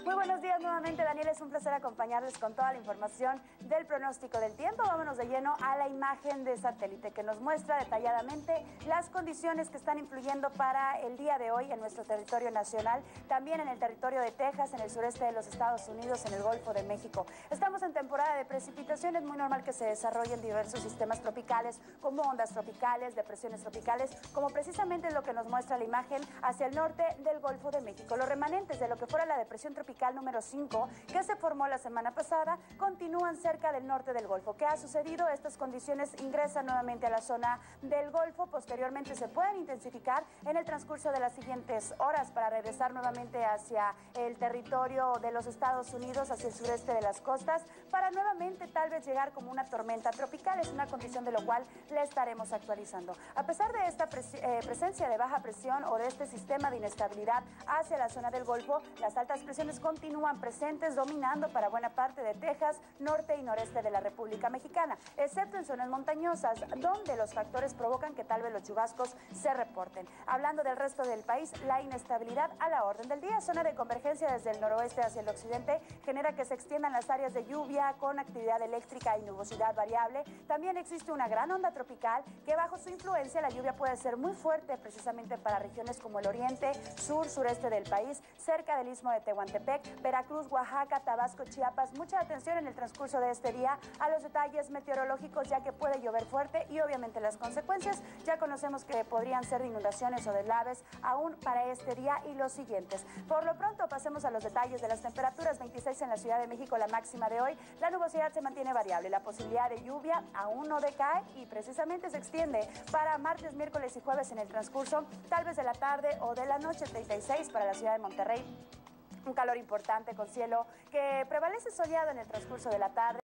Muy buenos días nuevamente, Daniel. Es un placer acompañarles con toda la información del pronóstico del tiempo. Vámonos de lleno a la imagen de satélite que nos muestra detalladamente las condiciones que están influyendo para el día de hoy en nuestro territorio nacional, también en el territorio de Texas, en el sureste de los Estados Unidos, en el Golfo de México. Estamos en temporada de precipitación. Es muy normal que se desarrollen diversos sistemas tropicales, como ondas tropicales, depresiones tropicales, como precisamente es lo que nos muestra la imagen hacia el norte del Golfo de México. Los remanentes de lo que fuera la depresión tropical número 5, que se formó la semana pasada, continúan cerca del norte del Golfo. ¿Qué ha sucedido? Estas condiciones ingresan nuevamente a la zona del Golfo. Posteriormente se pueden intensificar en el transcurso de las siguientes horas para regresar nuevamente hacia el territorio de los Estados Unidos, hacia el sureste de las costas, para nuevamente tal vez llegar como una tormenta tropical. Es una condición de lo cual le estaremos actualizando. A pesar de esta presencia de baja presión o de este sistema de inestabilidad hacia la zona del Golfo, las altas presiones continúan presentes, dominando para buena parte de Texas, norte y noreste de la República Mexicana, excepto en zonas montañosas, donde los factores provocan que tal vez los chubascos se reporten. Hablando del resto del país, la inestabilidad a la orden del día. Zona de convergencia desde el noroeste hacia el occidente genera que se extiendan las áreas de lluvia con actividad eléctrica y nubosidad variable. También existe una gran onda tropical que bajo su influencia la lluvia puede ser muy fuerte, precisamente para regiones como el oriente, sur, sureste del país, cerca del istmo de Tehuantepec, Veracruz, Oaxaca, Tabasco, Chiapas. Mucha atención en el transcurso de este día a los detalles meteorológicos, ya que puede llover fuerte y obviamente las consecuencias ya conocemos que podrían ser de inundaciones o deslaves aún para este día y los siguientes. Por lo pronto pasemos a los detalles de las temperaturas. 26 en la Ciudad de México la máxima de hoy. La nubosidad se mantiene variable, la posibilidad de lluvia aún no decae y precisamente se extiende para martes, miércoles y jueves en el transcurso tal vez de la tarde o de la noche. 36 para la ciudad de Monterrey. Un calor importante con cielo que prevalece soleado en el transcurso de la tarde.